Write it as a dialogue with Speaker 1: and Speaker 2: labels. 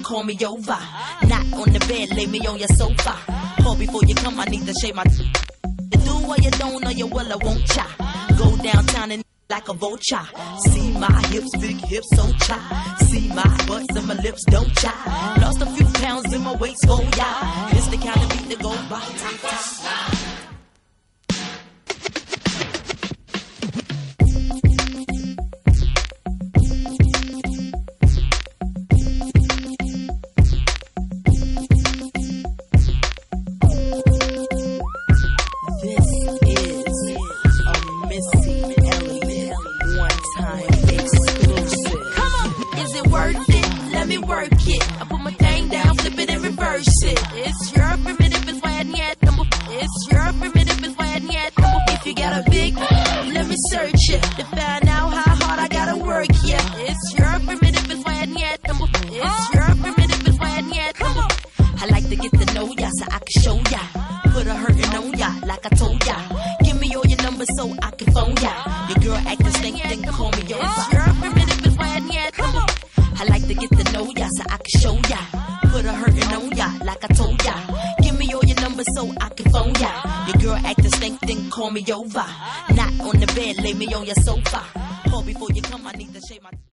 Speaker 1: call me over. Not on the bed, lay me on your sofa. Call before you come, I need to shave my. You do or you don't, or you will, I won't cha. Go downtown and like a vulture. See my hips, big hips, so cha. See my butts and my lips, don't cha. Lost a few pounds in my waist, oh yeah. It's the kind of beat that go by. Work it. I put my thing down, flip it and reverse it. It's your primitive, it's why I need number. It's your primitive, it's why I need number. If you got a big, let me search it to find out how hard I gotta work. Yeah, it's your primitive, it's why I need number. It's your primitive, it's why I need number. I like to get to know ya so I can show ya. Put a hurtin' on ya like I told ya. Give me all your numbers so I can phone ya. Your girl actin' stink, then call me over. It's your primitive, it's why I need number. I like to get to know ya so I can show ya. Put a hurtin' on ya like I told ya. Give me all your numbers so I can phone ya. Your girl actin' stink, then call me over. Not on the bed, lay me on your sofa. Call before you come, I need to shave my.